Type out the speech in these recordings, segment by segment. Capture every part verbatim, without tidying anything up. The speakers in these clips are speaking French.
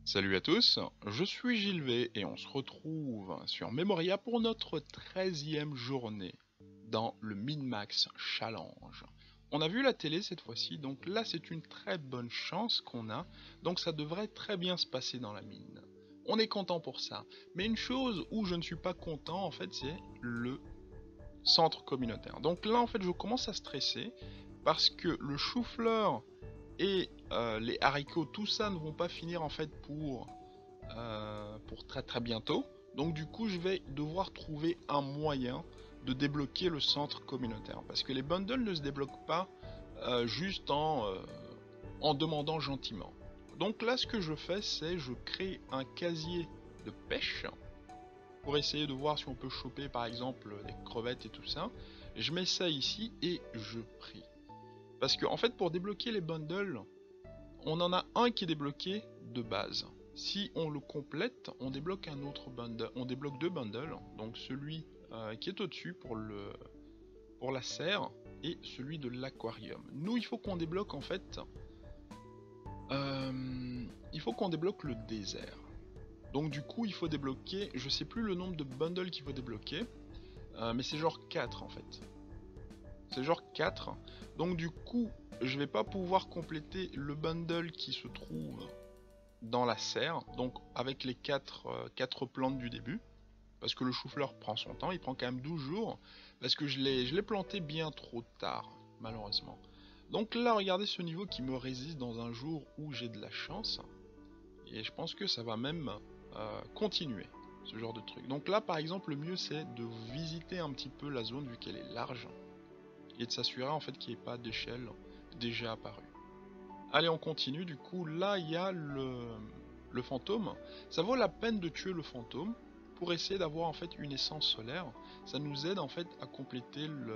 Salut à tous, je suis Gilles et on se retrouve sur Memoria pour notre treizième journée dans le Min-Max Challenge. On a vu la télé cette fois-ci, donc là c'est une très bonne chance qu'on a, donc ça devrait très bien se passer dans la mine. On est content pour ça, mais une chose où je ne suis pas content en fait c'est le centre communautaire. Donc là en fait je commence à stresser parce que le chou-fleur et euh, les haricots, tout ça ne vont pas finir en fait pour euh, pour très très bientôt. Donc du coup, je vais devoir trouver un moyen de débloquer le centre communautaire. Parce que les bundles ne se débloquent pas euh, juste en, euh, en demandant gentiment. Donc là, ce que je fais, c'est je crée un casier de pêche pour essayer de voir si on peut choper par exemple des crevettes et tout ça. Je mets ça ici et je prie. Parce que en fait, pour débloquer les bundles, on en a un qui est débloqué de base. Si on le complète, on débloque un autre bundle, on débloque deux bundles, donc celui euh, qui est au-dessus pour le pour la serre et celui de l'aquarium. Nous, il faut qu'on débloque en fait, euh, il faut qu'on débloque le désert. Donc du coup, il faut débloquer, je sais plus le nombre de bundles qu'il faut débloquer, euh, mais c'est genre quatre en fait. C'est genre quatre. Donc du coup, je vais pas pouvoir compléter le bundle qui se trouve dans la serre, donc avec les quatre, euh, quatre plantes du début, parce que le chou-fleur prend son temps, il prend quand même douze jours, parce que je l'ai je l'ai planté bien trop tard, malheureusement. Donc là, regardez ce niveau qui me résiste dans un jour où j'ai de la chance, et je pense que ça va même euh, continuer, ce genre de truc. Donc là, par exemple, le mieux c'est de visiter un petit peu la zone, vu qu'elle est large, et de s'assurer en fait qu'il n'y ait pas d'échelle déjà apparue. Allez, on continue. Du coup, là, il y a le, le fantôme. Ça vaut la peine de tuer le fantôme pour essayer d'avoir en fait une essence solaire. Ça nous aide en fait à compléter le,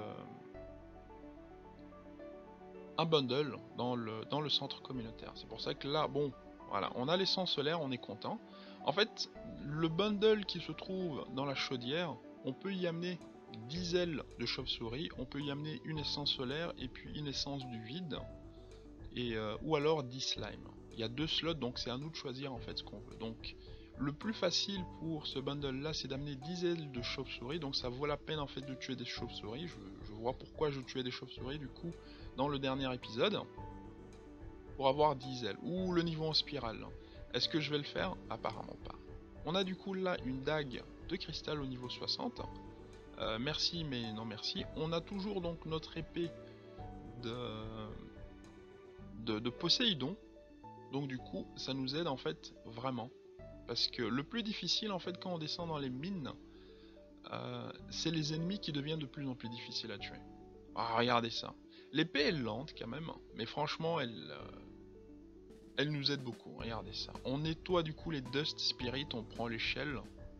un bundle dans le, dans le centre communautaire. C'est pour ça que là, bon, voilà, on a l'essence solaire, on est content. En fait, le bundle qui se trouve dans la chaudière, on peut y amener dix ailes de chauve-souris, on peut y amener une essence solaire et puis une essence du vide. Et, euh, ou alors dix slimes. Il y a deux slots, donc c'est à nous de choisir en fait ce qu'on veut. Donc le plus facile pour ce bundle là, c'est d'amener dix ailes de chauve-souris, donc ça vaut la peine en fait de tuer des chauves-souris. Je, je vois pourquoi je tuais des chauves-souris du coup dans le dernier épisode, pour avoir dix ailes. Ou le niveau en spirale. Est-ce que je vais le faire? Apparemment pas. On a du coup là une dague de cristal au niveau soixante. Euh, merci mais non merci. On a toujours donc notre épée de, de, de Poséidon. Donc du coup, ça nous aide en fait vraiment. Parce que le plus difficile en fait quand on descend dans les mines, euh, c'est les ennemis qui deviennent de plus en plus difficiles à tuer. Ah, regardez ça. L'épée est lente quand même, mais franchement elle, euh, elle nous aide beaucoup. Regardez ça. On nettoie du coup les Dust Spirit, on prend l'échelle,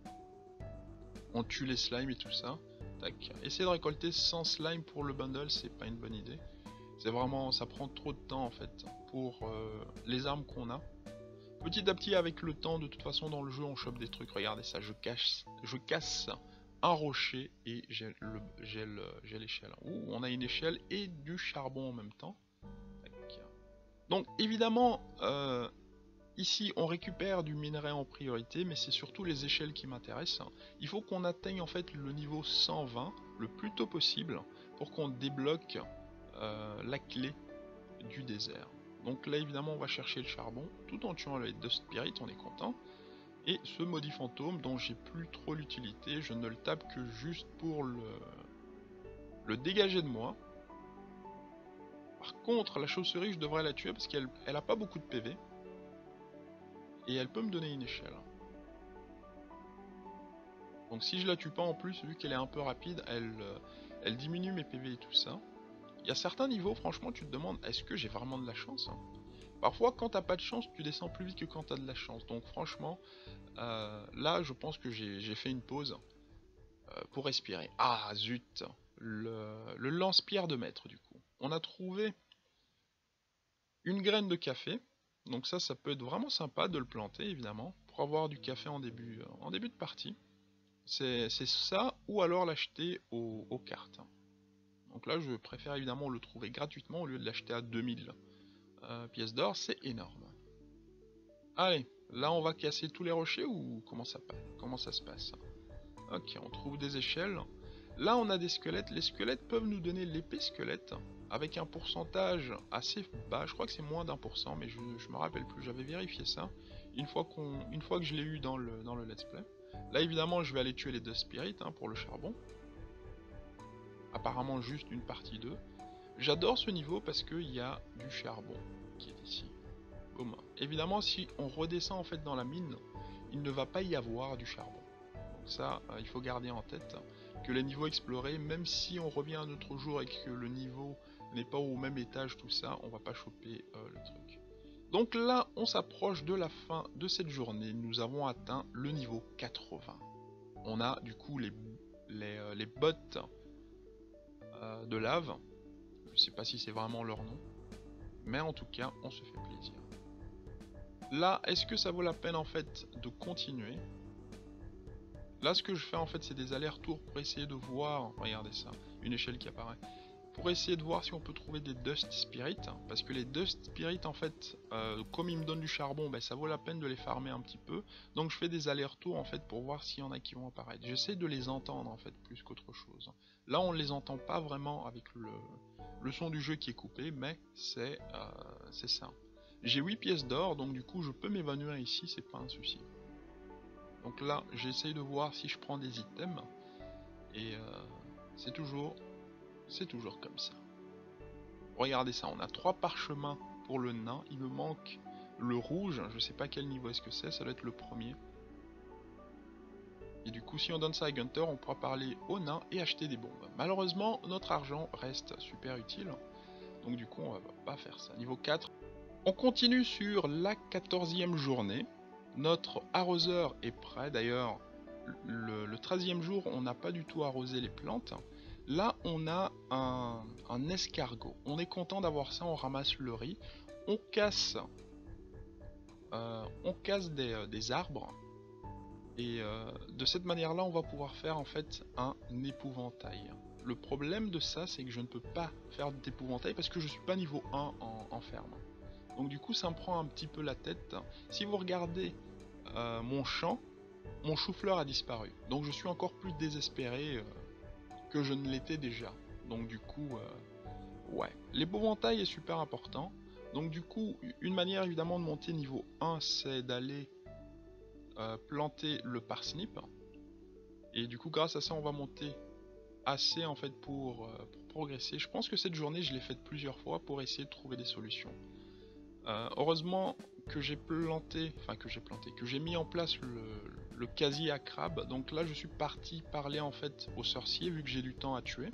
on tue les slimes et tout ça. Tac. Essayer de récolter cent slimes pour le bundle, c'est pas une bonne idée. C'est vraiment, ça prend trop de temps en fait pour euh, les armes qu'on a. Petit à petit, avec le temps, de toute façon, dans le jeu, on chope des trucs. Regardez ça, je cache, je casse un rocher et j'ai le, j'ai le, j'ai l'échelle. Ouh, on a une échelle et du charbon en même temps. Tac. Donc, évidemment, euh, ici, on récupère du minerai en priorité, mais c'est surtout les échelles qui m'intéressent. Il faut qu'on atteigne en fait le niveau cent vingt le plus tôt possible pour qu'on débloque euh, la clé du désert. Donc là évidemment on va chercher le charbon tout en tuant le Dust Spirit, on est content. Et ce maudit fantôme dont j'ai plus trop l'utilité, je ne le tape que juste pour le, le dégager de moi. Par contre la chauve-souris je devrais la tuer parce qu'elle elle a pas beaucoup de P V. Et elle peut me donner une échelle. Donc si je la tue pas en plus, vu qu'elle est un peu rapide, elle, elle diminue mes P V et tout ça. Il y a certains niveaux franchement tu te demandes est-ce que j'ai vraiment de la chance hein. Parfois, quand t'as pas de chance, tu descends plus vite que quand t'as de la chance. Donc franchement, euh, là, je pense que j'ai fait une pause euh, pour respirer. Ah, zut, le, le lance-pierre de maître, du coup. On a trouvé une graine de café. Donc ça, ça peut être vraiment sympa de le planter, évidemment, pour avoir du café en début, euh, en début de partie. C'est ça, ou alors l'acheter aux, aux cartes. Donc là, je préfère évidemment le trouver gratuitement au lieu de l'acheter à deux mille euh, pièces d'or. C'est énorme. Allez, Là, on va casser tous les rochers ou comment ça, comment ça se passe? Ok, on trouve des échelles. Là, on a des squelettes. Les squelettes peuvent nous donner l'épée squelette avec un pourcentage assez bas. Je crois que c'est moins d'un pour cent, mais je, je me rappelle plus. J'avais vérifié ça une fois, qu'on, une fois que je l'ai eu dans le, dans le let's play. Là, évidemment, je vais aller tuer les deux spirits hein, pour le charbon. Apparemment, juste une partie d'eux. J'adore ce niveau parce qu'il y a du charbon qui est ici. Boum. Évidemment, si on redescend en fait dans la mine, il ne va pas y avoir du charbon. Donc ça, euh, il faut garder en tête que les niveaux explorés, même si on revient un autre jour et que le niveau n'est pas au même étage, tout ça, on va pas choper euh, le truc. Donc là, on s'approche de la fin de cette journée. Nous avons atteint le niveau quatre-vingts. On a du coup les, les, euh, les bottes euh, de lave. Je sais pas si c'est vraiment leur nom, mais en tout cas, on se fait plaisir. Là, est-ce que ça vaut la peine en fait de continuer? Là, ce que je fais en fait, c'est des allers-retours pour essayer de voir, regardez ça, une échelle qui apparaît, pour essayer de voir si on peut trouver des Dust Spirits, parce que les Dust Spirits en fait, euh, comme ils me donnent du charbon, ben, ça vaut la peine de les farmer un petit peu, donc je fais des allers-retours en fait pour voir s'il y en a qui vont apparaître. J'essaie de les entendre en fait plus qu'autre chose. Là, on ne les entend pas vraiment avec le, le son du jeu qui est coupé, mais c'est euh, c'est ça. J'ai huit pièces d'or, donc du coup je peux m'évanouir ici, c'est pas un souci. Donc là, j'essaye de voir si je prends des items, et euh, c'est toujours, c'est toujours comme ça. Regardez ça, on a trois parchemins pour le nain, il me manque le rouge, je sais pas quel niveau est-ce que c'est, ça doit être le premier. Et du coup, si on donne ça à Gunter, on pourra parler au nain et acheter des bombes. Malheureusement, notre argent reste super utile, donc du coup, on va pas faire ça. Niveau quatre. On continue sur la quatorzième journée. Notre arroseur est prêt. D'ailleurs, le, le treizième jour, on n'a pas du tout arrosé les plantes. Là, on a un, un escargot. On est content d'avoir ça. On ramasse le riz. On casse, euh, on casse des, euh, des arbres. Et euh, de cette manière-là, on va pouvoir faire en fait un épouvantail. Le problème de ça, c'est que je ne peux pas faire d'épouvantail parce que je suis pas niveau un en, en ferme. Donc du coup ça me prend un petit peu la tête. Si vous regardez euh, mon champ, mon chou-fleur a disparu. Donc je suis encore plus désespéré euh, que je ne l'étais déjà. Donc du coup, euh, ouais. L'épouvantail est super important. Donc du coup, une manière évidemment de monter niveau un, c'est d'aller euh, planter le parsnip. Et du coup grâce à ça on va monter assez en fait pour, euh, pour progresser. Je pense que cette journée je l'ai faite plusieurs fois pour essayer de trouver des solutions. Euh, heureusement que j'ai planté, enfin que j'ai planté, que j'ai mis en place le, le casier à crabe. Donc là je suis parti parler en fait aux sorciers vu que j'ai du temps à tuer.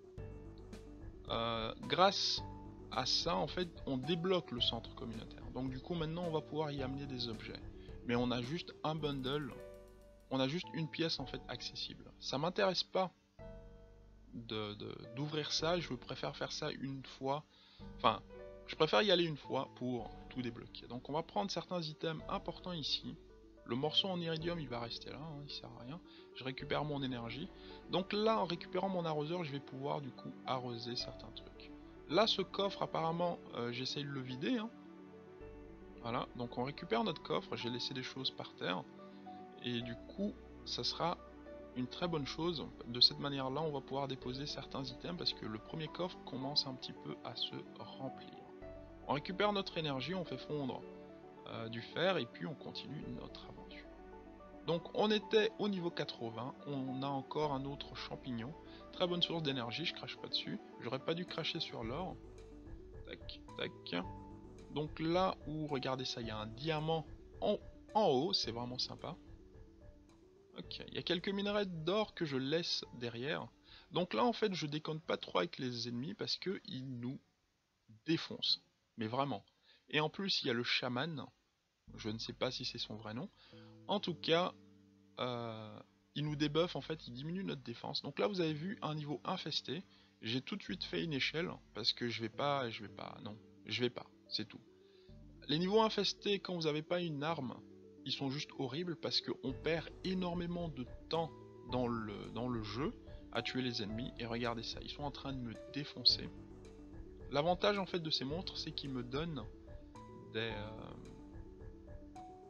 Euh, grâce à ça en fait on débloque le centre communautaire. Donc du coup maintenant on va pouvoir y amener des objets. Mais on a juste un bundle, on a juste une pièce en fait accessible. Ça m'intéresse pas de, de, d'ouvrir ça, je préfère faire ça une fois, enfin je préfère y aller une fois pour tout débloquer. Donc on va prendre certains items importants ici. Le morceau en iridium il va rester là, hein, il sert à rien. Je récupère mon énergie. Donc là en récupérant mon arroseur je vais pouvoir du coup arroser certains trucs. Là ce coffre apparemment euh, j'essaye de le vider. Hein. Voilà, donc on récupère notre coffre, j'ai laissé des choses par terre. Et du coup ça sera une très bonne chose. De cette manière là on va pouvoir déposer certains items parce que le premier coffre commence un petit peu à se remplir. On récupère notre énergie, on fait fondre euh, du fer et puis on continue notre aventure. Donc on était au niveau quatre-vingts, on a encore un autre champignon. Très bonne source d'énergie, je crache pas dessus. J'aurais pas dû cracher sur l'or. Tac, tac. Donc là où, regardez ça, il y a un diamant en, en haut, c'est vraiment sympa. Ok, il y a quelques minerais d'or que je laisse derrière. Donc là en fait je déconne pas trop avec les ennemis parce qu'ils nous défoncent. Mais vraiment. Et en plus, il y a le chaman. Je ne sais pas si c'est son vrai nom. En tout cas, euh, il nous débuffe, en fait, il diminue notre défense. Donc là, vous avez vu un niveau infesté. J'ai tout de suite fait une échelle, parce que je vais pas, je vais pas, non, je vais pas, c'est tout. Les niveaux infestés, quand vous n'avez pas une arme, ils sont juste horribles, parce qu'on perd énormément de temps dans le, dans le jeu à tuer les ennemis. Et regardez ça, ils sont en train de me défoncer. L'avantage en fait de ces monstres, c'est qu'ils me donnent des, euh,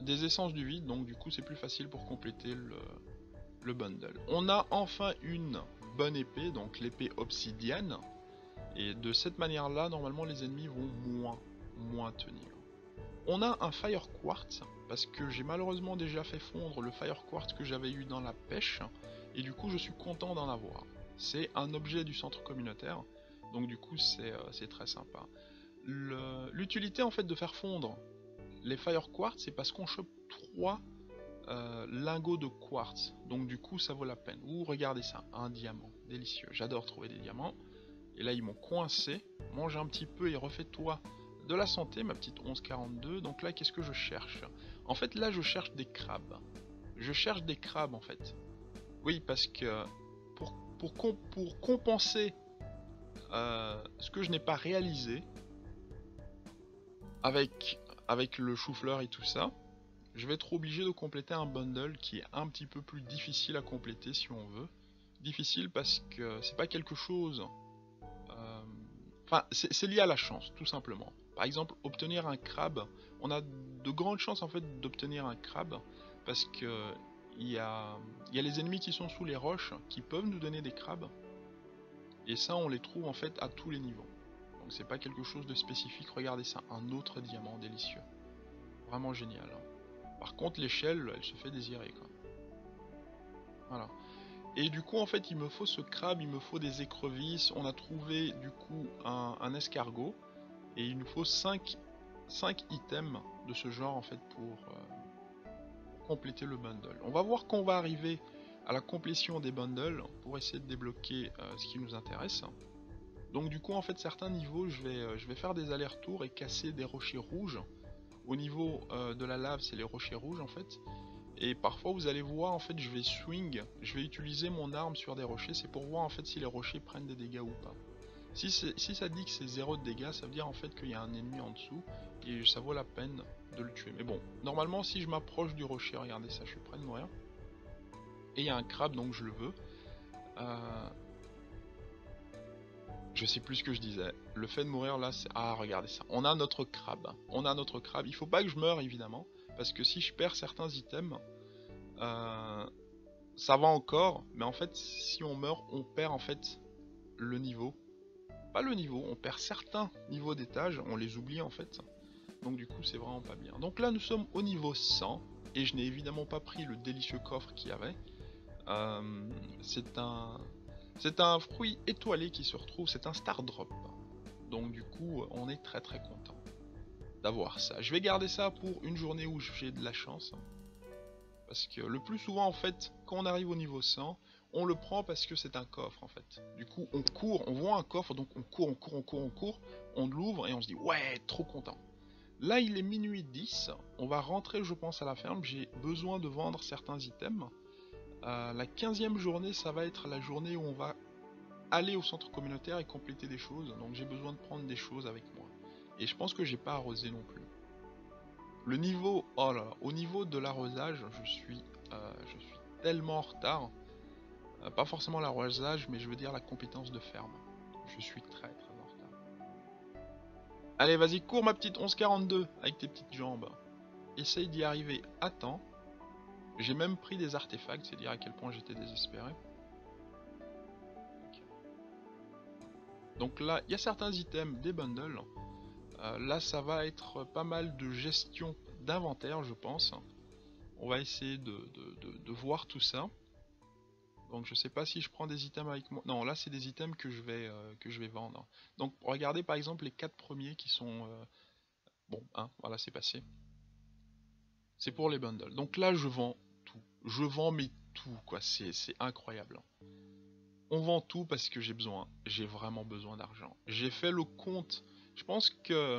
des essences du vide, donc du coup c'est plus facile pour compléter le, le bundle. On a enfin une bonne épée, donc l'épée obsidienne, et de cette manière là normalement les ennemis vont moins, moins tenir. On a un Fire Quartz, parce que j'ai malheureusement déjà fait fondre le Fire Quartz que j'avais eu dans la pêche, et du coup je suis content d'en avoir. C'est un objet du centre communautaire, donc du coup c'est euh, très sympa. L'utilité en fait de faire fondre les Fire Quartz, c'est parce qu'on chope trois euh, lingots de quartz, donc du coup ça vaut la peine. Ouh, regardez ça, un diamant, délicieux, j'adore trouver des diamants. Et là ils m'ont coincé, mange un petit peu et refais-toi de la santé, ma petite onze quarante-deux. Donc là, qu'est-ce que je cherche? En fait, là, je cherche des crabes. Je cherche des crabes, en fait. Oui, parce que pour, pour, comp pour compenser euh, ce que je n'ai pas réalisé avec, avec le chou-fleur et tout ça, je vais être obligé de compléter un bundle qui est un petit peu plus difficile à compléter si on veut. Difficile parce que c'est pas quelque chose... Euh, enfin, c'est lié à la chance, tout simplement. Par exemple, obtenir un crabe, on a de grandes chances en fait d'obtenir un crabe parce que il y a, y a les ennemis qui sont sous les roches qui peuvent nous donner des crabes et ça on les trouve en fait à tous les niveaux. Donc c'est pas quelque chose de spécifique. Regardez ça, un autre diamant délicieux, vraiment génial. Par contre l'échelle, elle se fait désirer quoi. Voilà. Et du coup en fait il me faut ce crabe, il me faut des écrevisses. On a trouvé du coup un, un escargot. Et il nous faut cinq, cinq items de ce genre en fait pour euh, compléter le bundle. On va voir qu'on va arriver à la complétion des bundles pour essayer de débloquer euh, ce qui nous intéresse. Donc du coup en fait certains niveaux je vais, euh, je vais faire des allers-retours et casser des rochers rouges. Au niveau euh, de la lave c'est les rochers rouges en fait. Et parfois vous allez voir en fait je vais swing, je vais utiliser mon arme sur des rochers, c'est pour voir en fait si les rochers prennent des dégâts ou pas. Si, si ça dit que c'est zéro de dégâts, ça veut dire en fait qu'il y a un ennemi en dessous et ça vaut la peine de le tuer. Mais bon, normalement si je m'approche du rocher, regardez ça, je suis près de mourir. Et il y a un crabe donc je le veux. Euh... Je sais plus ce que je disais. Le fait de mourir là, c'est... Ah regardez ça, on a notre crabe. On a notre crabe, il faut pas que je meure évidemment. Parce que si je perds certains items, euh... ça va encore. Mais en fait si on meurt, on perd en fait le niveau. Pas le niveau, on perd certains niveaux d'étage, on les oublie en fait. Donc du coup c'est vraiment pas bien. Donc là nous sommes au niveau cent. Et je n'ai évidemment pas pris le délicieux coffre qu'il y avait. Euh, c'est un... C'est un fruit étoilé qui se retrouve, c'est un star drop. Donc du coup on est très très content d'avoir ça. Je vais garder ça pour une journée où j'ai de la chance. Parce que le plus souvent en fait, quand on arrive au niveau cent, on le prend parce que c'est un coffre en fait. Du coup on court, on voit un coffre, donc on court, on court, on court, on court, on l'ouvre et on se dit ouais, trop content. Là il est minuit dix, on va rentrer je pense à la ferme, j'ai besoin de vendre certains items. Euh, la quinzième journée ça va être la journée où on va aller au centre communautaire et compléter des choses, donc j'ai besoin de prendre des choses avec moi. Et je pense que j'ai pas arrosé non plus. Le niveau, oh là là, au niveau de l'arrosage, je suis, euh, je suis tellement en retard. Euh, pas forcément l'arrosage, mais je veux dire la compétence de ferme. Je suis très très en retard. Allez, vas-y, cours ma petite onze quarante-deux avec tes petites jambes. Essaye d'y arriver à temps. J'ai même pris des artefacts, c'est dire à quel point j'étais désespéré. Okay. Donc là, il y a certains items des bundles. Euh, là, ça va être pas mal de gestion d'inventaire, je pense. On va essayer de, de, de, de voir tout ça. Donc je sais pas si je prends des items avec moi. Non, là c'est des items que je vais euh, que je vais vendre. Donc regardez par exemple les quatre premiers qui sont euh... bon, hein, voilà, c'est passé. C'est pour les bundles. Donc là je vends tout. Je vends mais tout quoi, c'est incroyable. On vend tout parce que j'ai besoin, j'ai vraiment besoin d'argent. J'ai fait le compte. Je pense que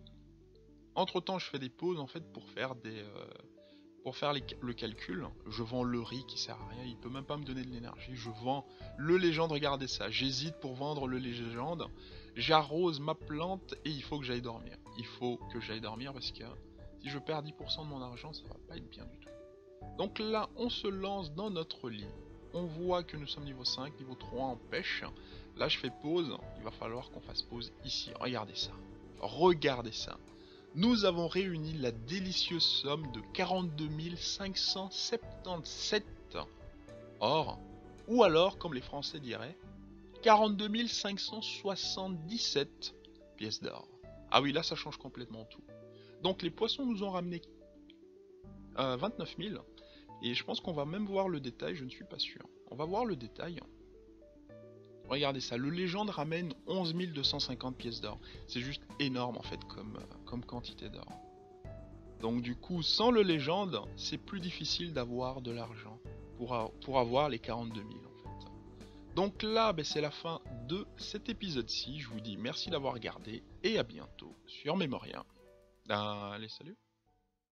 entre temps je fais des pauses en fait pour faire des euh... Pour faire les, le calcul, je vends le riz qui sert à rien, il peut même pas me donner de l'énergie. Je vends le légende, regardez ça. J'hésite pour vendre le légende. J'arrose ma plante et il faut que j'aille dormir. Il faut que j'aille dormir parce que si je perds dix pour cent de mon argent, ça va pas être bien du tout. Donc là, on se lance dans notre lit. On voit que nous sommes niveau cinq, niveau trois en pêche. Là, je fais pause. Il va falloir qu'on fasse pause ici. Regardez ça. Regardez ça. nous avons réuni la délicieuse somme de quarante-deux mille cinq cent soixante-dix-sept or, ou alors, comme les Français diraient, quarante-deux mille cinq cent soixante-dix-sept pièces d'or. Ah oui, là ça change complètement tout. Donc les poissons nous ont ramené euh, vingt-neuf mille, et je pense qu'on va même voir le détail, je ne suis pas sûr. On va voir le détail. Regardez ça, le légende ramène onze mille deux cent cinquante pièces d'or. C'est juste énorme en fait comme, euh, comme quantité d'or. Donc du coup, sans le légende, c'est plus difficile d'avoir de l'argent pour, a, pour avoir les quarante-deux mille en fait. Donc là, ben, c'est la fin de cet épisode-ci. Je vous dis merci d'avoir regardé et à bientôt sur Memoria. Allez, salut!